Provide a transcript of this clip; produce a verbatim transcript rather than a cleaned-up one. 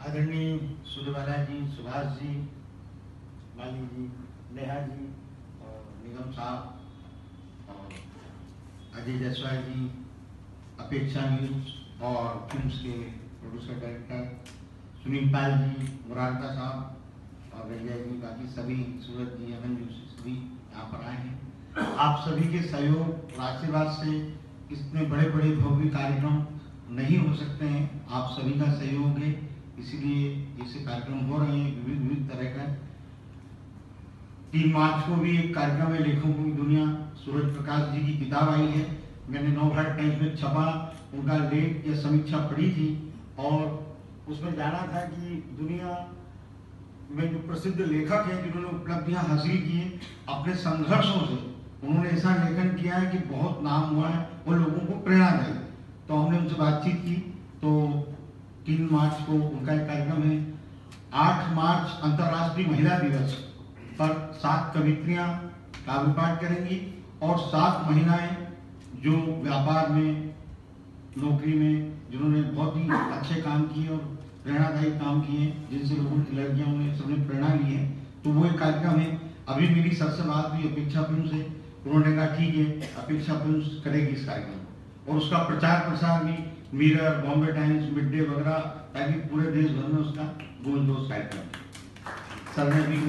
आदरणीय सूर्यवाला जी, सुभाष जी, माली जी, नेहा जी और निगम साहब और अजय जायसवाल जी, अपेक्षा न्यूज और फिल्म्स के प्रोड्यूसर डायरेक्टर सुनील पाल जी, मुरारका साहब और रैया जी, बाकी सभी सूरज जी, अमन जी सभी यहाँ पर आए हैं। आप सभी के सहयोग और आशीर्वाद से इतने बड़े बड़े भव्य कार्यक्रम नहीं हो सकते हैं। आप सभी का सहयोग है, इसीलिए ऐसे कार्यक्रम हो रहे हैं विविध विविध तरह का। तीन मार्च को भी एक कार्यक्रम है लेखकों की दुनिया, सूरज प्रकाश जी की किताब आई है, मैंने नवभारत टाइम्स में छपा, उनका लेख या समीक्षा पढ़ी थी और उसमें जाना था कि दुनिया में जो प्रसिद्ध लेखक हैं जिन्होंने उपलब्धियां हासिल की हैं अपने संघर्षों से, उन्होंने ऐसा लेखन किया है कि बहुत नाम हुआ है, वो लोगों को प्रेरणा दें। तो हमने उनसे बातचीत की, तो तीन मार्च को उनका एक कार्यक्रम है। आठ मार्च अंतर्राष्ट्रीय महिला दिवस पर सात कवित्रियां काव्य पाठ करेंगी और सात महिलाएं जो व्यापार में, नौकरी में, जिन्होंने बहुत ही अच्छे काम किए और प्रेरणादायी काम किए, जिनसे लोगों की लड़कियों ने सबने प्रेरणा ली है, तो वो एक कार्यक्रम है। अभी मेरी सबसे बात हुई अपेक्षा फिल्म से, उन्होंने कहा ठीक है अपेक्षा फिल्म करेगी इस कार्यक्रम और उसका प्रचार प्रसार भी Mirror, Bombay Times, Mid Day वगैरह, ताकि पूरे देश भर में उसका गूंज दो कार्यक्रम। सर ने भी